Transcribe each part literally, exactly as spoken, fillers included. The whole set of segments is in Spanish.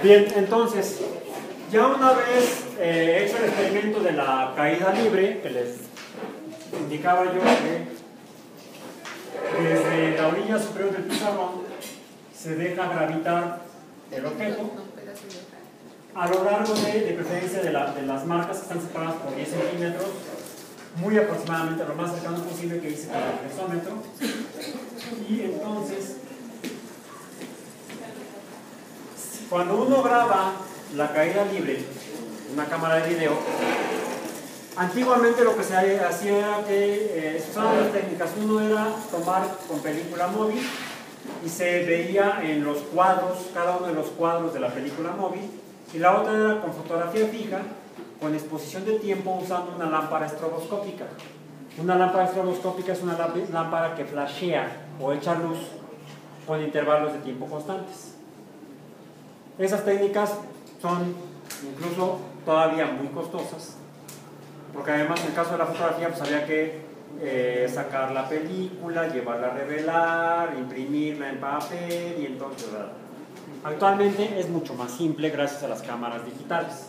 Bien, entonces, ya una vez eh, hecho el experimento de la caída libre, que les indicaba yo que desde la orilla superior del pizarrón se deja gravitar el objeto a lo largo de, de preferencia de, la, de las marcas que están separadas por diez centímetros, muy aproximadamente lo más cercano posible que hice con el flexómetro. Y entonces, cuando uno graba la caída libre, una cámara de video, antiguamente lo que se hacía era que eh, se usaban dos técnicas. Uno era tomar con película móvil y se veía en los cuadros, cada uno de los cuadros de la película móvil, y la otra era con fotografía fija, con exposición de tiempo usando una lámpara estroboscópica. Una lámpara estroboscópica es una lámpara que flashea o echa luz con intervalos de tiempo constantes. Esas técnicas son incluso todavía muy costosas, porque además en el caso de la fotografía pues había que eh, sacar la película, llevarla a revelar, imprimirla en papel y entonces, ¿verdad? Actualmente es mucho más simple gracias a las cámaras digitales.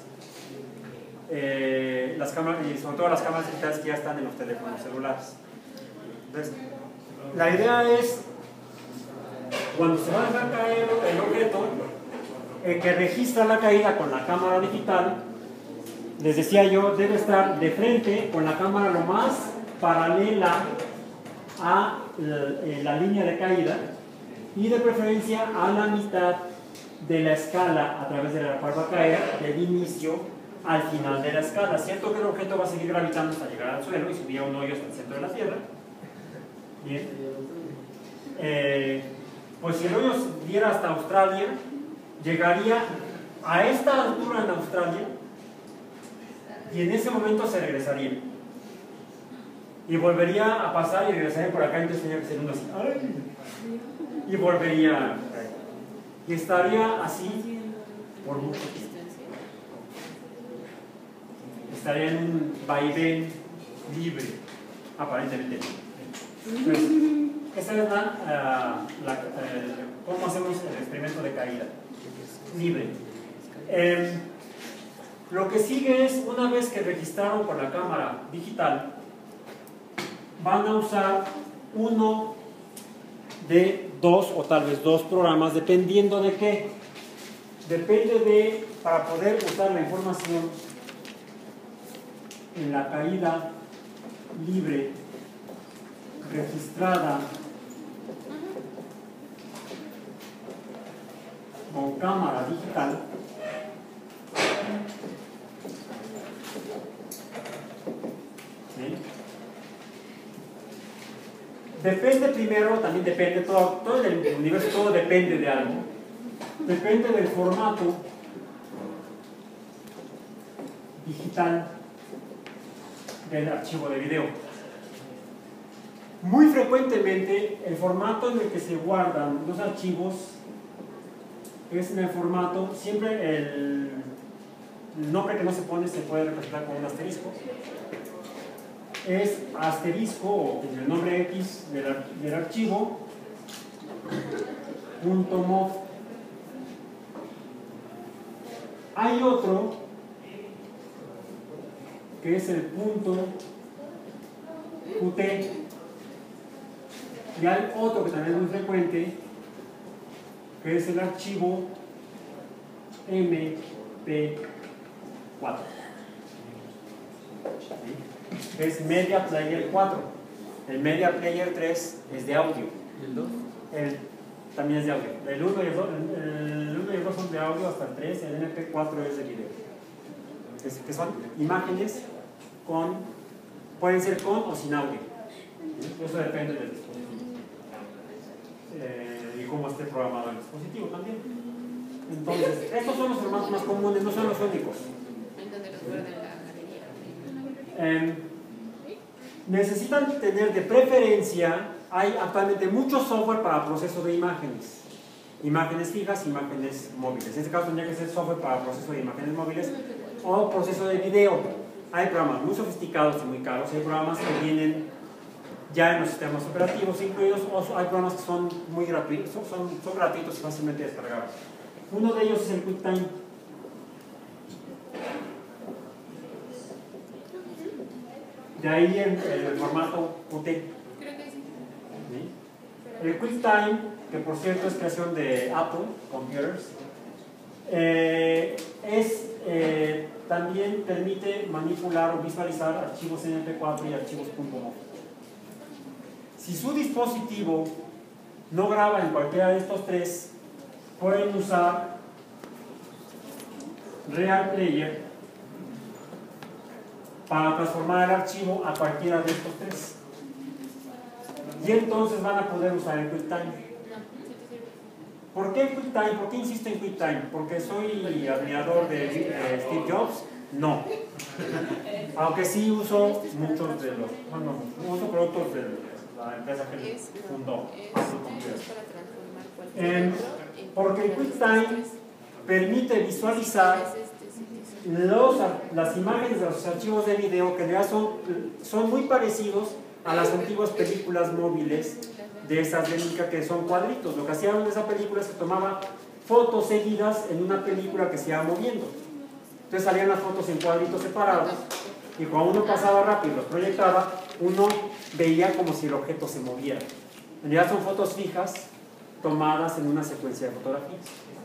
Eh, las cámaras, y sobre todo las cámaras digitales que ya están en los teléfonos celulares. Entonces, la idea es, cuando se va a dejar caer el objeto, eh, que registra la caída con la cámara digital, les decía yo, debe estar de frente con la cámara lo más paralela a la, la línea de caída y de preferencia a la mitad de la escala a través de la cual va a caer del inicio al final de la escala. Cierto que el objeto va a seguir gravitando hasta llegar al suelo y subir a un hoyo hasta el centro de la Tierra. Bien. Eh, pues si el hoyo diera hasta Australia, llegaría a esta altura en Australia y en ese momento se regresaría. Y volvería a pasar y regresaría por acá, entonces tenía que ser uno así. ¡Ay! Y volvería. Y estaría así por mucho tiempo. Estaría en un vaivén libre, aparentemente libre. Pues, esta es la, uh, la uh, cómo hacemos el experimento de caída libre. Eh, lo que sigue es, una vez que registraron con la cámara digital, van a usar uno de dos o tal vez dos programas, dependiendo de qué. Depende de, para poder usar la información en la caída libre registrada con cámara digital, ¿sí? Depende primero, también depende, todo, todo el universo, todo depende de algo. Depende del formato digital del archivo de video. Muy frecuentemente el formato en el que se guardan los archivos es en el formato, siempre el, el nombre que no se pone se puede representar con un asterisco. Es asterisco, o el nombre X del, del archivo, punto mov. Hay otro que es el punto Qt, y hay otro que también es muy frecuente, que es el archivo M P cuatro. ¿Sí? Es Media Player cuatro. El Media Player tres es de audio. ¿Y el dos? El, también es de audio. El uno y el dos, el uno y el dos son de audio hasta el tres, el M P cuatro es de video. Es, que son imágenes con, pueden ser con o sin audio. ¿Sí? Eso depende del dispositivo. Eh, y cómo esté programado el dispositivo también. Entonces, estos son los formatos más comunes, no son los únicos. Eh, necesitan tener de preferencia, hay actualmente mucho software para proceso de imágenes, imágenes fijas, imágenes móviles. En este caso tendría que ser software para proceso de imágenes móviles o proceso de video. Hay programas muy sofisticados y muy caros, hay programas que vienen ya en los sistemas operativos incluidos, o hay programas que son muy gratuitos, son, son, son gratuitos y fácilmente descargables. Uno de ellos es el QuickTime. De ahí el, el formato Qt. Creo que sí. ¿Sí? El QuickTime, que por cierto es creación de Apple Computers, eh, es, eh, también permite manipular o visualizar archivos eme pe cuatro y archivos .mov. Si su dispositivo no graba en cualquiera de estos tres, pueden usar Real Player para transformar el archivo a cualquiera de estos tres. Y entonces van a poder usar el QuickTime. ¿Por qué QuickTime? ¿Por qué insisto en QuickTime? ¿Porque soy admirador de, de Steve Jobs? No. Aunque sí uso muchos de los, bueno, uso productos de la empresa que él fundó. Eh, porque el QuickTime permite visualizar los, las imágenes de los archivos de video, que ya son, son muy parecidos a las antiguas películas móviles de esas de Leica, que son cuadritos. Lo que hacían en esa película es que tomaba fotos seguidas en una película que se iba moviendo. Entonces salían las fotos en cuadritos separados y cuando uno pasaba rápido y los proyectaba, uno veía como si el objeto se moviera. En realidad son fotos fijas tomadas en una secuencia de fotografías.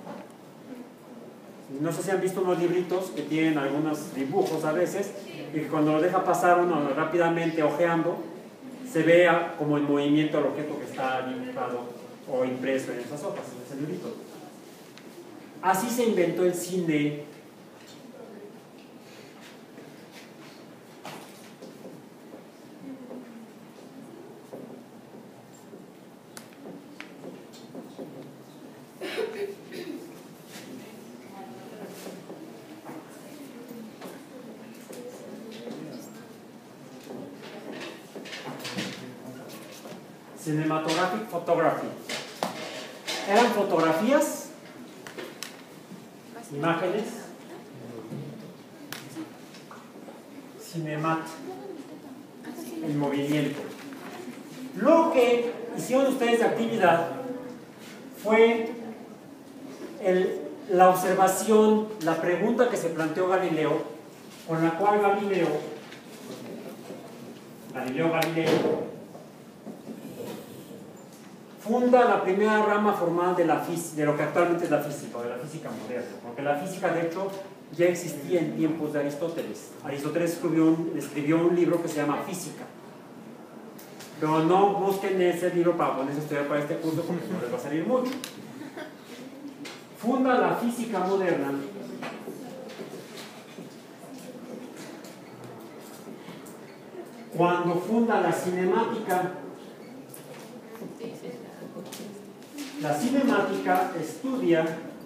No sé si han visto unos libritos que tienen algunos dibujos a veces y que cuando lo deja pasar uno rápidamente ojeando, se vea como el movimiento del objeto que está dibujado o impreso en esas hojas, en ese librito. Así se inventó el cine. Cinematographic Photography. Eran fotografías, imágenes, cinemat, el movimiento. Lo que hicieron ustedes de actividad fue el, la observación, la pregunta que se planteó Galileo, con la cual Galileo, Galileo Galileo, funda la primera rama formal de, la de lo que actualmente es la física, o de la física moderna, porque la física de hecho ya existía en tiempos de Aristóteles. Aristóteles escribió un, escribió un libro que se llama Física, pero no busquen ese libro para ponerse a estudiar para este curso porque no les va a salir mucho. Funda la física moderna cuando funda la cinemática. La cinemática estudia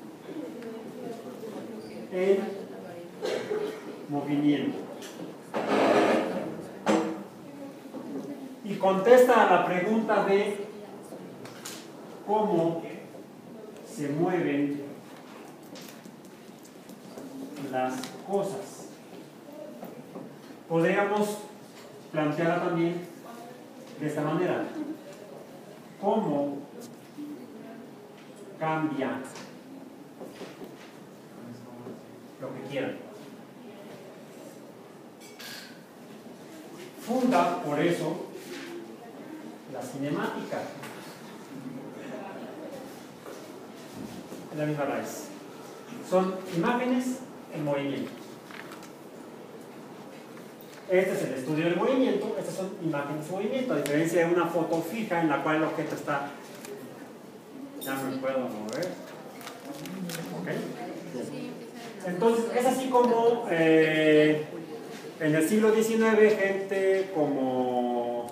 el movimiento y contesta a la pregunta de cómo se mueven las cosas. Podríamos plantearla también de esta manera: cómo cambia lo que quieran. Funda, por eso, la cinemática. Es la misma raíz. Son imágenes en movimiento. Este es el estudio del movimiento, estas son imágenes en movimiento, a diferencia de una foto fija en la cual el objeto está. Ya me puedo mover. ¿Okay? Entonces, es así como eh, en el siglo diecinueve gente como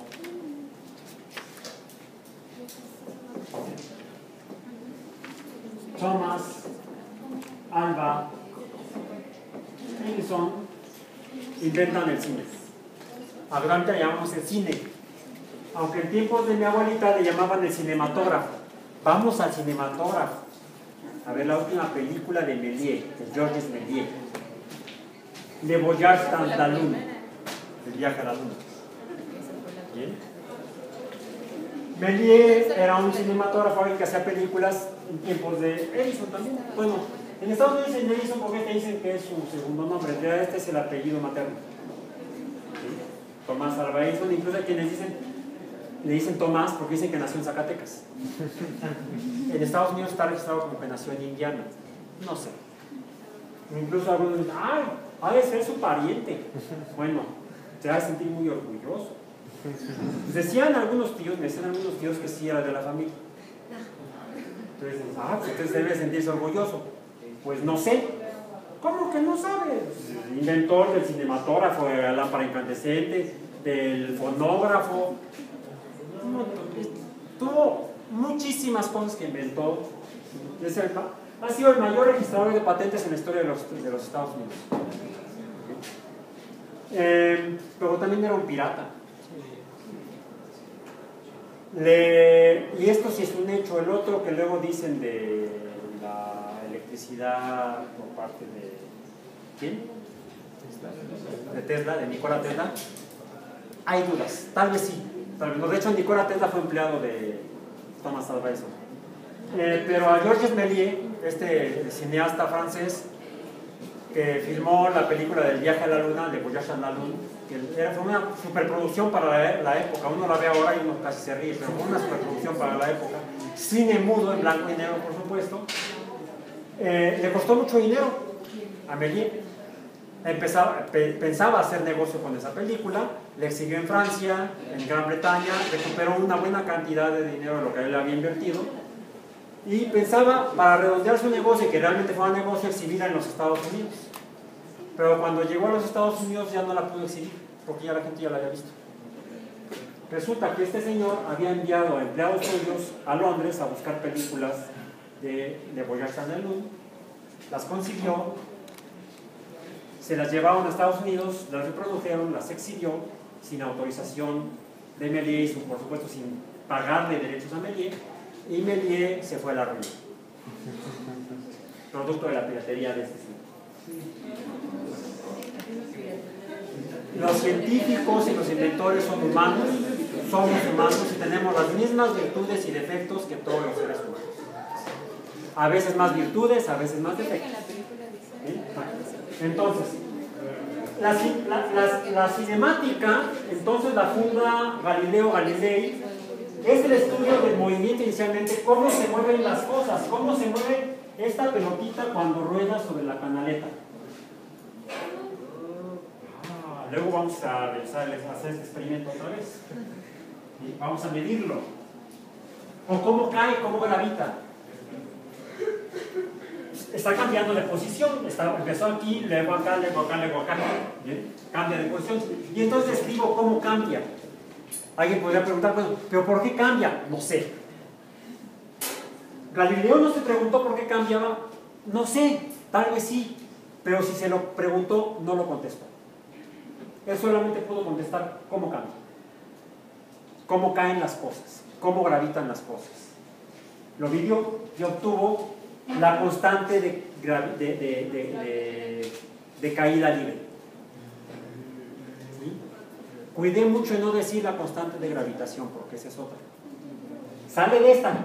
Thomas Alva Edison inventan el cine. Adelante le llamamos el cine, aunque en tiempos de mi abuelita le llamaban el cinematógrafo. Vamos al cinematógrafo a ver la última película de Méliès, de Georges Méliès, Le Voyage dans la Lune, el viaje a la luna. ¿Bien? Méliès era un cinematógrafo que hacía películas en tiempos de Edison también. Bueno, en Estados Unidos dicen Edison porque te dicen que es su segundo nombre, en realidad este es el apellido materno. ¿Sí? Tomás Alva Edison, incluso hay quienes dicen, le dicen Tomás porque dicen que nació en Zacatecas. En Estados Unidos está registrado como que nació en Indiana. No sé. Incluso algunos dicen, ¡ay! Ha de ser su pariente. Bueno, se va a sentir muy orgulloso. Decían algunos tíos, me decían algunos tíos que sí era de la familia. Entonces, ah, pues usted debe sentirse orgulloso. Pues no sé. ¿Cómo que no sabe? Inventor del cinematógrafo, de la lámpara incandescente, del fonógrafo. Tuvo muchísimas cosas que inventó. Ha sido el mayor registrador de patentes en la historia de los, de los Estados Unidos. Eh, pero también era un pirata. Le, y esto sí es un hecho. El otro que luego dicen de la electricidad por parte de ¿quién? De Tesla, de Nikola Tesla. Hay dudas, tal vez sí, tal vez no. De hecho, Nikola Tesla fue empleado de Thomas Alva Edison. Eh, pero a Georges Méliès, este cineasta francés que filmó la película del viaje a la luna, de Voyage a la Lune, que era, fue una superproducción para la, la época. Uno la ve ahora y uno casi se ríe, pero fue una superproducción para la época. Cine mudo, en blanco y negro, por supuesto. Eh, le costó mucho dinero a Méliès. Empezaba, pe, pensaba hacer negocio con esa película, le exhibió en Francia, en Gran Bretaña, recuperó una buena cantidad de dinero de lo que él había invertido y pensaba, para redondear su negocio y que realmente fuera negocio, exhibirla en los Estados Unidos. Pero cuando llegó a los Estados Unidos ya no la pudo exhibir, porque ya la gente ya la había visto. Resulta que este señor había enviado a empleados suyos a Londres a buscar películas de, de Voyage a la Lune, las consiguió, se las llevaron a Estados Unidos, las reprodujeron, las exhibió sin autorización de Méliès, por supuesto sin pagarle derechos a Méliès, y Méliès se fue a la ruina, producto de la piratería de este señor. Los científicos y los inventores son humanos, somos humanos y tenemos las mismas virtudes y defectos que todos los seres humanos. A veces más virtudes, a veces más defectos. ¿Sí? Entonces, la, la, la, la cinemática, entonces la funda Galileo Galilei, es el estudio del movimiento inicialmente, cómo se mueven las cosas, cómo se mueve esta pelotita cuando rueda sobre la canaleta. Ah, luego vamos a, hacer este experimento otra vez. ¿Sí? Vamos a medirlo. O cómo cae, cómo gravita. Está cambiando de posición, está, empezó aquí, luego acá, luego acá, luego acá, ¿bien? Cambia de posición. Y entonces describo cómo cambia. Alguien podría preguntar, bueno, ¿pero por qué cambia? No sé. Galileo no se preguntó por qué cambiaba, no sé, tal vez sí, pero si se lo preguntó, no lo contestó. Él solamente pudo contestar cómo cambia, cómo caen las cosas, cómo gravitan las cosas. Lo midió y obtuvo la constante de, de, de, de, de, de caída libre. ¿Sí? Cuidé mucho en no decir la constante de gravitación, porque esa es otra. Sale de esta,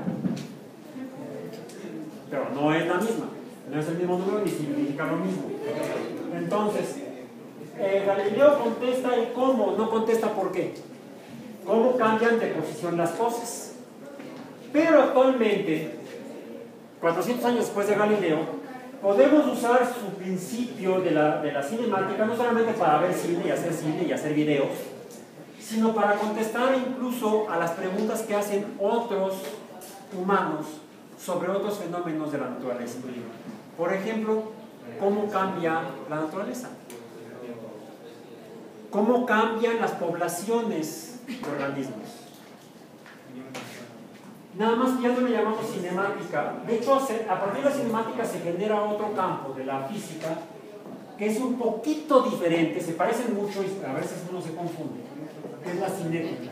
pero no es la misma, no es el mismo número ni significa lo mismo. Entonces, eh, Galileo contesta el cómo, no contesta por qué. Cómo cambian de posición las cosas. Pero actualmente, cuatrocientos años después de Galileo, podemos usar su principio de la, de la cinemática no solamente para ver cine y hacer cine y hacer videos, sino para contestar incluso a las preguntas que hacen otros humanos sobre otros fenómenos de la naturaleza. Por ejemplo, ¿cómo cambia la naturaleza? ¿Cómo cambian las poblaciones de organismos? Nada más que ya no le llamamos cinemática. De hecho, a partir de la cinemática se genera otro campo de la física que es un poquito diferente, se parecen mucho y a veces uno se confunde, que es la cinética.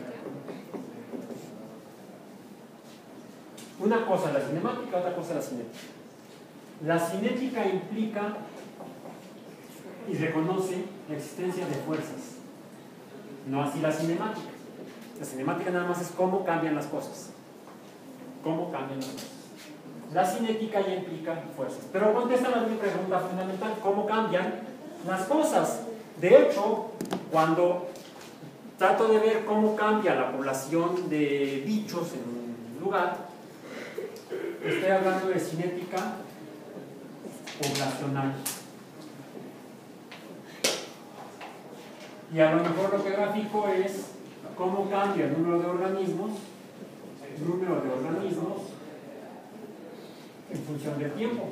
Una cosa es la cinemática, otra cosa es la cinética. La cinética implica y reconoce la existencia de fuerzas, no así la cinemática. La cinemática nada más es cómo cambian las cosas. ¿Cómo cambian las cosas? la cinética ya implica fuerzas. Pero contesta la mi pregunta fundamental, ¿cómo cambian las cosas? De hecho, cuando trato de ver cómo cambia la población de bichos en un lugar, estoy hablando de cinética poblacional. Y a lo mejor lo que grafico es cómo cambia el número de organismos, el número de organismos en función del tiempo.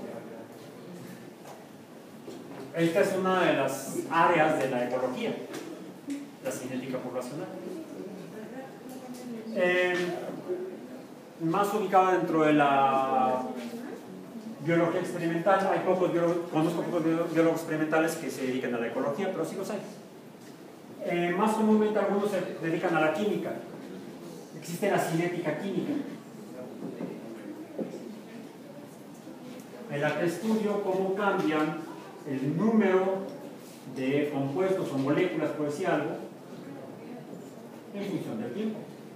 Esta es una de las áreas de la ecología, la cinética poblacional. Eh, más ubicada dentro de la biología experimental, hay pocos biólogos, conozco pocos biólogos experimentales que se dedican a la ecología, pero sí los hay. Eh, más comúnmente algunos se dedican a la química. Existe la cinética química, en la que estudio cómo cambian el número de compuestos o moléculas, por decir algo, en función del tiempo.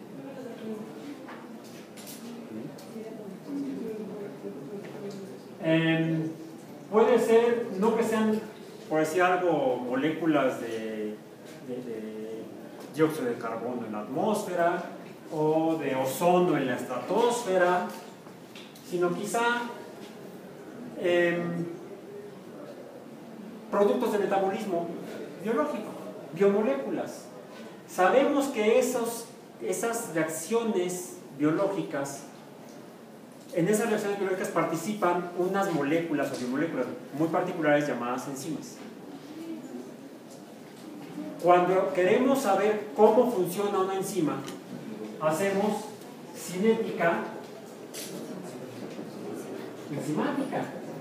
Eh, puede ser, no que sean, por decir algo, moléculas de De, de dióxido de carbono en la atmósfera o de ozono en la estratosfera, sino quizá eh, productos de metabolismo biológico, biomoléculas. Sabemos que esos, esas reacciones biológicas, en esas reacciones biológicas participan unas moléculas o biomoléculas muy particulares llamadas enzimas. Cuando queremos saber cómo funciona una enzima, hacemos cinética enzimática.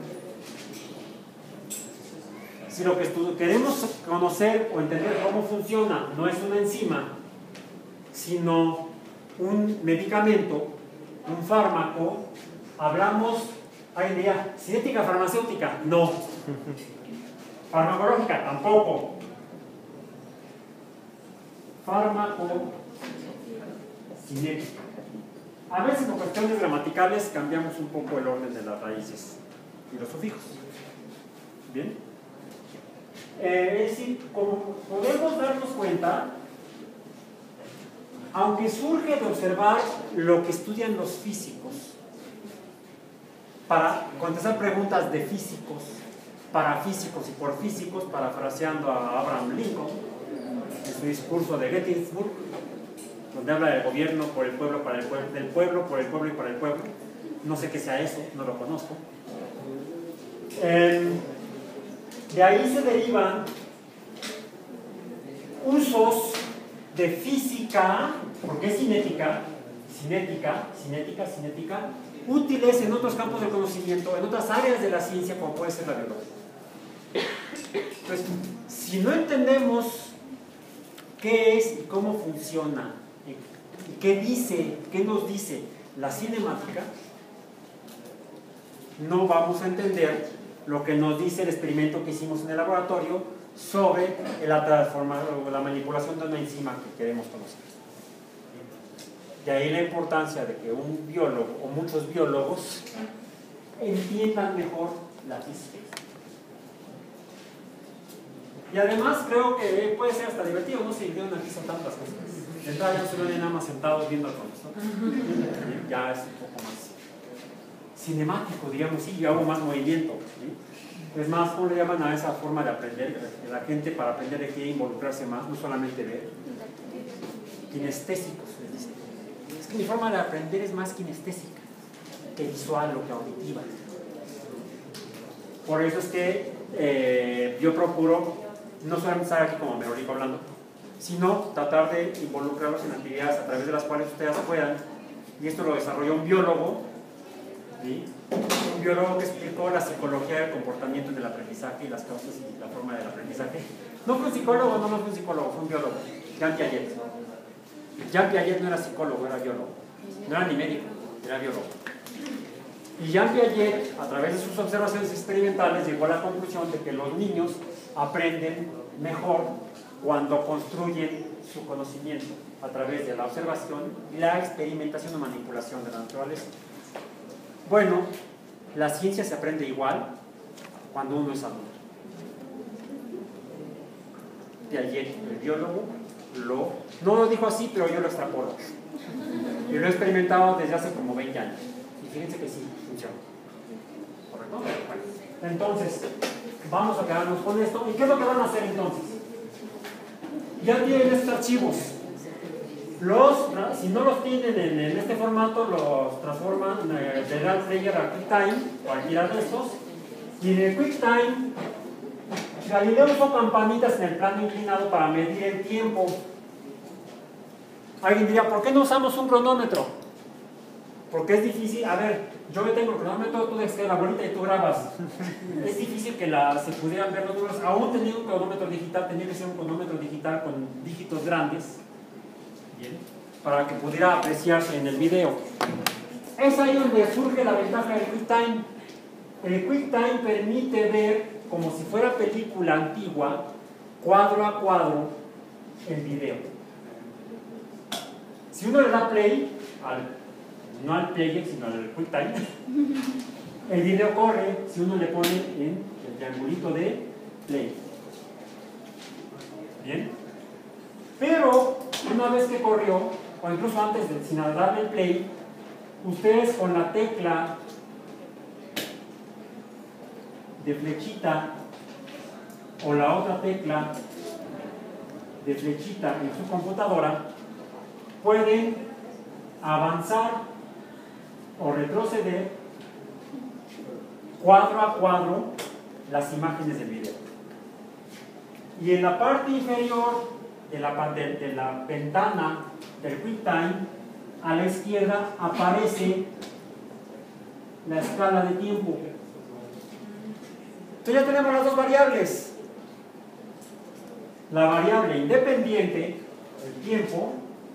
Si lo que queremos conocer o entender cómo funciona no es una enzima, sino un medicamento, un fármaco, hablamos, hay día, cinética farmacéutica, no. Farmacológica, tampoco. Farmacocinética. A veces por cuestiones gramaticales cambiamos un poco el orden de las raíces y los sufijos. ¿Bien? Eh, es decir, como podemos darnos cuenta, aunque surge de observar lo que estudian los físicos para contestar preguntas de físicos, para físicos y por físicos, parafraseando a Abraham Lincoln en su discurso de Gettysburg, donde habla del gobierno por el pueblo, para el pueblo, del pueblo, por el pueblo y para el pueblo. No sé qué sea eso, no lo conozco. Eh, de ahí se derivan usos de física, porque es cinética, cinética, cinética, cinética, útiles en otros campos del conocimiento, en otras áreas de la ciencia, como puede ser la biología. Entonces, si no entendemos qué es y cómo funciona, y qué dice, qué nos dice la cinemática, no vamos a entender lo que nos dice el experimento que hicimos en el laboratorio sobre la transformación o la manipulación de una enzima que queremos conocer. De ahí la importancia de que un biólogo o muchos biólogos entiendan mejor la física. Y además creo que puede ser hasta divertido, no se vieron aquí son tantas cosas. De entrada ya no se ven nada más sentados viendo al profesor. Ya es un poco más cinemático, digamos, sí, yo hago más movimiento. ¿Sí? Es más, ¿cómo le llaman a esa forma de aprender? Que la gente para aprender quiere involucrarse más, no solamente ver. Kinestésicos, les dicen. Es que mi forma de aprender es más kinestésica que visual o que auditiva. Por eso es que eh, yo procuro no solamente estar aquí como Merolico hablando, sino tratar de involucrarlos en actividades a través de las cuales ustedes puedan, y esto lo desarrolló un biólogo, ¿sí? Un biólogo que explicó la psicología del comportamiento en el aprendizaje y las causas y la forma del aprendizaje. No fue un psicólogo, no, no fue un psicólogo, fue un biólogo, Jean Piaget. Jean Piaget no era psicólogo, era biólogo, no era ni médico, era biólogo. Y Jean Piaget, a través de sus observaciones experimentales, llegó a la conclusión de que los niños aprenden mejor cuando construyen su conocimiento a través de la observación y la experimentación o manipulación de la naturaleza. Bueno, la ciencia se aprende igual cuando uno es adulto. De ayer, el biólogo lo, no lo dijo así, pero yo lo extrapolo. Y lo he experimentado desde hace como veinte años. Y fíjense que sí, funciona. ¿Correcto? Bueno, entonces, vamos a quedarnos con esto. ¿Y qué es lo que van a hacer entonces? Ya tienen estos archivos. Los, si no los tienen en, en este formato, los transforman eh, de Real Player a QuickTime, cualquiera de estos. Y de QuickTime, Galileo usó campanitas en el plano inclinado para medir el tiempo. Alguien diría, ¿por qué no usamos un cronómetro? Porque es difícil. A ver, yo que tengo el cronómetro, tú dejas la bolita y tú grabas. Es difícil que la, se pudieran ver los números. Aún teniendo un cronómetro digital, tenía que ser un cronómetro digital con dígitos grandes. Bien, para que pudiera apreciarse en el video. Es ahí donde surge la ventaja del QuickTime. El QuickTime permite ver, como si fuera película antigua, cuadro a cuadro, el video. Si uno le da play, al, no al player, sino al QuickTime, el video corre si uno le pone en el triangulito de play. Bien. Pero una vez que corrió, o incluso antes de, sin darle el play, ustedes con la tecla de flechita o la otra tecla de flechita en su computadora pueden avanzar o retroceder cuadro a cuadro las imágenes del video. Y en la parte inferior de la, de, de la ventana del QuickTime, a la izquierda aparece la escala de tiempo. Entonces ya tenemos las dos variables. La variable independiente, el tiempo,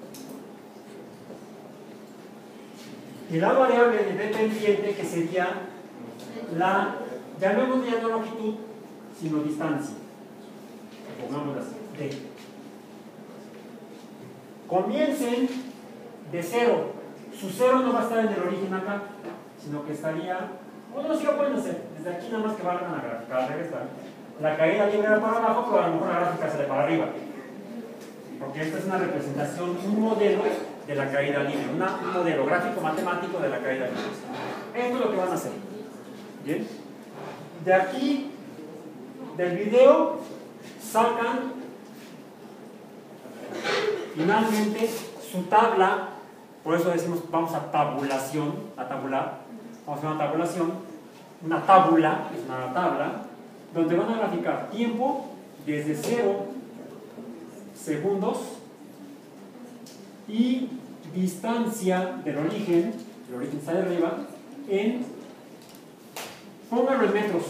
y la variable independiente que sería la, ya no hemos ya no longitud, sino distancia. Pongámoslo así, D. Comiencen de cero. Su cero no va a estar en el origen acá, sino que estaría, bueno, sí lo pueden hacer, desde aquí nada más que valgan la gráfica, al revés, la caída libre era para abajo, pero a lo mejor la gráfica sale para arriba. Porque esta es una representación, un modelo de la caída libre, una, un modelo gráfico matemático de la caída libre. Esto es lo que van a hacer. Bien. De aquí, del video, sacan finalmente su tabla. Por eso decimos vamos a tabulación, a tabular, vamos a hacer una tabulación, una tábula, es una tabla, donde van a graficar tiempo desde cero segundos y distancia del origen, el origen está de arriba, en, pónganlo en metros,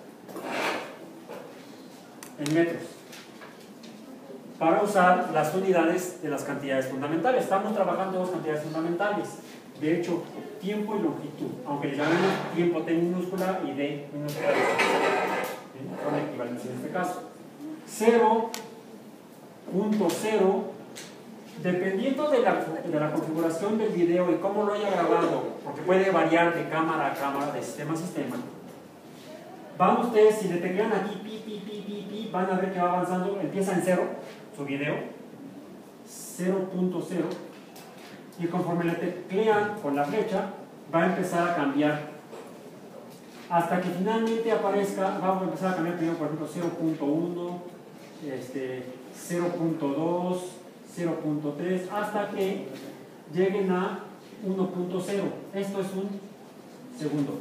en metros, para usar las unidades de las cantidades fundamentales. Estamos trabajando dos cantidades fundamentales, de hecho, tiempo y longitud, aunque le llamemos tiempo T minúscula y D minúscula, son equivalentes en este caso. cero punto cero, dependiendo de la, de la configuración del video y cómo lo haya grabado, porque puede variar de cámara a cámara, de sistema a sistema. Van ustedes, si le teclean aquí, pi, pi, pi, pi, pi, van a ver que va avanzando, empieza en cero, su video, cero punto cero, y conforme le teclean con la flecha, va a empezar a cambiar, hasta que finalmente aparezca, vamos a empezar a cambiar primero, por ejemplo, cero punto uno, este, cero punto dos, cero punto tres, hasta que lleguen a uno punto cero. Esto es un segundo.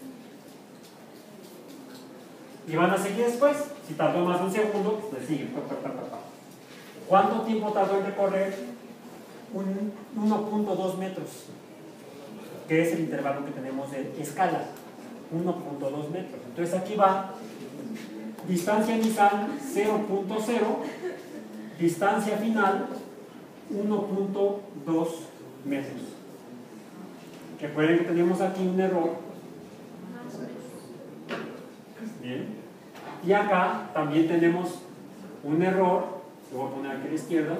Y van a seguir después. Si tardó más de un segundo, pues le siguen. ¿Cuánto tiempo tardó en recorrer? Un uno punto dos metros, que es el intervalo que tenemos de escala. uno punto dos metros. Entonces aquí va distancia inicial cero punto cero, distancia final uno punto dos metros. Recuerden que tenemos aquí un error. Bien. Y acá también tenemos un error. Lo voy a poner aquí a la izquierda.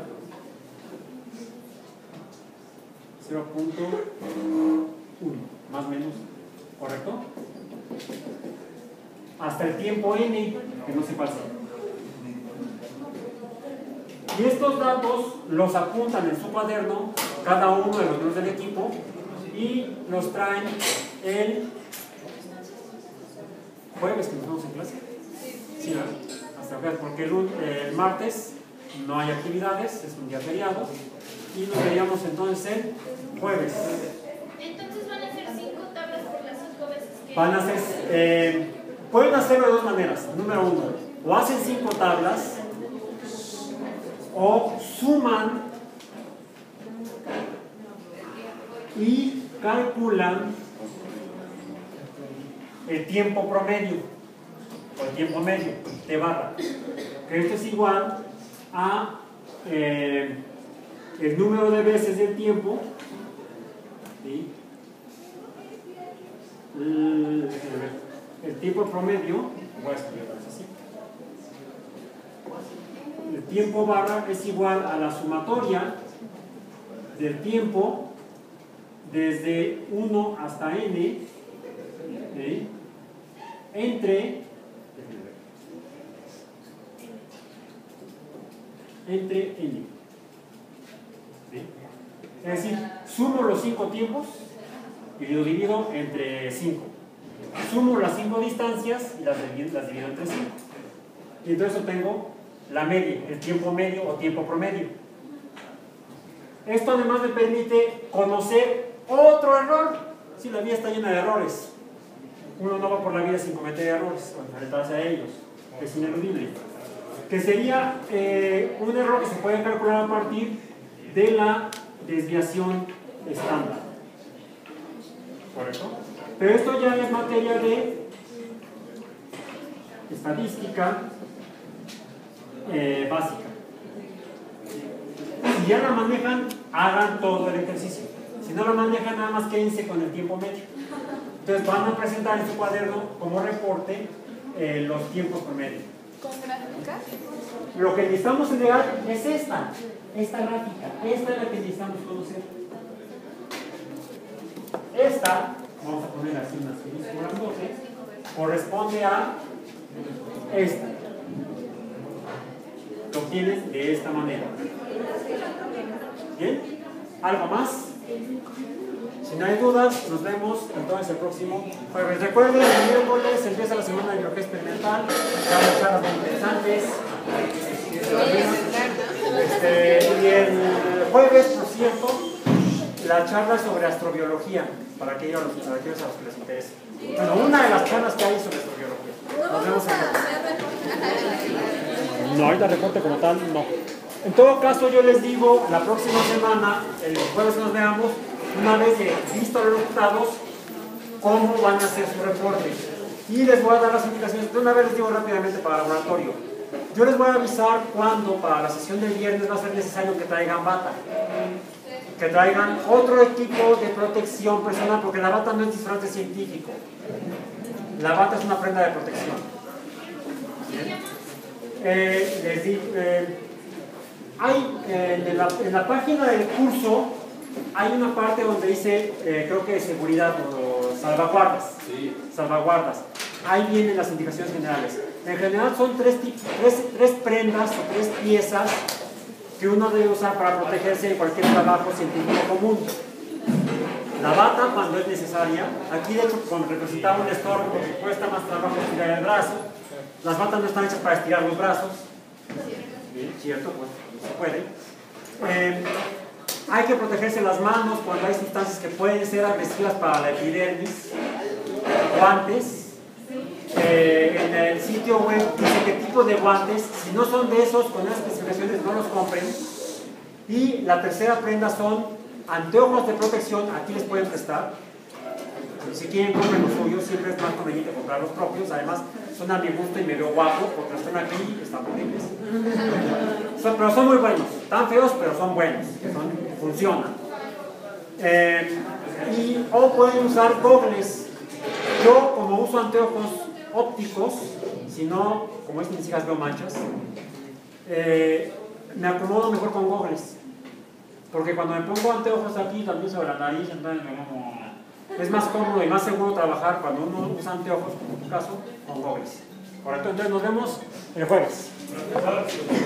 cero punto uno, más o menos ¿correcto? Hasta el tiempo n, que no sé cuál sea. Y estos datos los apuntan en su cuaderno cada uno de los miembros del equipo y los traen el jueves que nos vamos en clase. Sí, ¿verdad? Hasta acá, porque el, el martes no hay actividades, es un día feriado, y nos veríamos entonces el jueves. Entonces van a ser cinco tablas por las cinco veces que... Van a ser, eh, pueden hacerlo de dos maneras. Número uno, o hacen cinco tablas, o suman y calculan el tiempo promedio o el tiempo medio de barra, que esto es igual a eh, el número de veces del tiempo, ¿sí? el, el tiempo promedio, voy a escribirlo así. El tiempo barra es igual a la sumatoria del tiempo desde uno hasta n, ¿sí? entre entre n, ¿sí? Es decir, sumo los cinco tiempos y lo divido entre cinco, sumo las cinco distancias y las divido, las divido entre cinco, y entonces obtengo la media, el tiempo medio o tiempo promedio. Esto además me permite conocer otro error. Si la vida está llena de errores, uno no va por la vida sin cometer errores o enfrentarse a ellos, es ineludible, que sería eh, un error que se puede calcular a partir de la desviación estándar, ¿correcto? Pero esto ya es materia de estadística eh, básica. Si ya la manejan, hagan todo el ejercicio. Si no la manejan, nada más quédense con el tiempo medio. Entonces van a presentar en su cuaderno como reporte eh, los tiempos promedio. ¿Con gráfica? Lo que necesitamos entregar es esta, esta gráfica. Esta es la que necesitamos conocer. Esta, vamos a poner así unas felices grandotes, corresponde a esta. Lo obtienes de esta manera. ¿Bien? ¿Algo más? Si no hay dudas, nos vemos entonces el próximo jueves. Recuerden, el miércoles empieza la semana de biología experimental, hay charlas muy interesantes. Este, y el jueves, por cierto, la charla sobre astrobiología, para aquellos, para aquellos a los que les interese. Bueno, una de las charlas que hay sobre astrobiología. Nos vemos en No, ahorita reporte como tal, no. En todo caso, yo les digo, la próxima semana, el jueves que nos veamos, una vez que visto los resultados, cómo van a hacer su reporte. Y les voy a dar las indicaciones. De una vez les digo rápidamente para el laboratorio. Yo les voy a avisar cuándo para la sesión del viernes va a ser necesario que traigan bata. Que traigan otro equipo de protección personal, porque la bata no es disfraz científico. La bata es una prenda de protección. Eh, les digo, eh, hay eh, en, la, en la página del curso hay una parte donde dice, eh, creo que seguridad o salvaguardas. Sí. Salvaguardas. Ahí vienen las indicaciones generales. En general son tres, tres, tres prendas o tres piezas que uno debe usar para protegerse de cualquier trabajo científico común. La bata cuando es necesaria. Aquí de hecho cuando representaba un estorbo porque cuesta más trabajo estirar el brazo. Las batas no están hechas para estirar los brazos. Bien, cierto, pues no se puede. Eh, hay que protegerse las manos cuando hay sustancias que pueden ser agresivas para la epidermis. Guantes. Eh, en el sitio web dice qué tipo de guantes. Si no son de esos, con esas especificaciones no los compren. Y la tercera prenda son anteojos de protección. Aquí les pueden prestar. Si quieren, compren los suyos. Siempre es más conveniente comprar los propios. Además, son a mi gusto y me veo guapo porque están aquí, están bonitos. Son, pero son muy buenos. Están feos, pero son buenos. Son, funcionan. Eh, y, o pueden usar gogles. Yo, como uso anteojos ópticos, si no, como es mis hijas veo manchas, eh, me acomodo mejor con gogles. Porque cuando me pongo anteojos aquí, también sobre la nariz, entonces me como... es más cómodo y más seguro trabajar cuando uno usa anteojos, como en tu caso, con gogles. ¿Correcto? Entonces nos vemos el jueves.